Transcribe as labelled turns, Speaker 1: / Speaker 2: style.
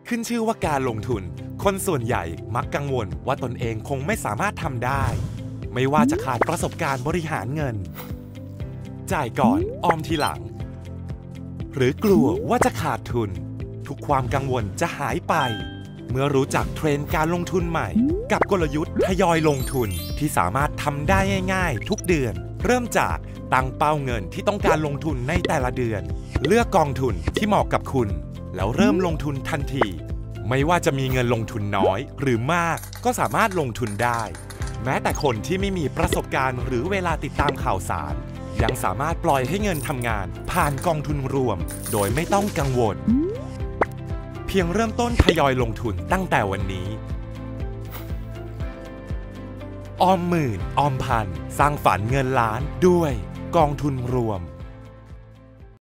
Speaker 1: ขึ้นชื่อว่าการลงทุนคนส่วนใหญ่มักกังวลว่าตนเองคงไม่สามารถทำได้ไม่ว่าจะขาดประสบการณ์บริหารเงินจ่ายก่อนออมทีหลังหรือกลัวว่าจะขาดทุนทุกความกังวลจะหายไปเมื่อรู้จักเทรนด์การลงทุนใหม่กับกลยุทธ์ทยอยลงทุนที่สามารถทำได้ง่ายๆทุกเดือนเริ่มจากตั้งเป้าเงินที่ต้องการลงทุนในแต่ละเดือนเลือกกองทุนที่เหมาะกับคุณแล้วเริ่มลงทุนทันทีไม่ว่าจะมีเงินลงทุนน้อยหรือมากก็สามารถลงทุนได้แม้แต่คนที่ไม่มีประสบการณ์หรือเวลาติดตามข่าวสารยังสามารถปล่อยให้เงินทำงานผ่านกองทุนรวมโดยไม่ต้องกังวลเพียงเริ่มต้นทยอยลงทุนตั้งแต่วันนี้ออมหมื่นออมพันสร้างฝันเงินล้านด้วยกองทุนรวม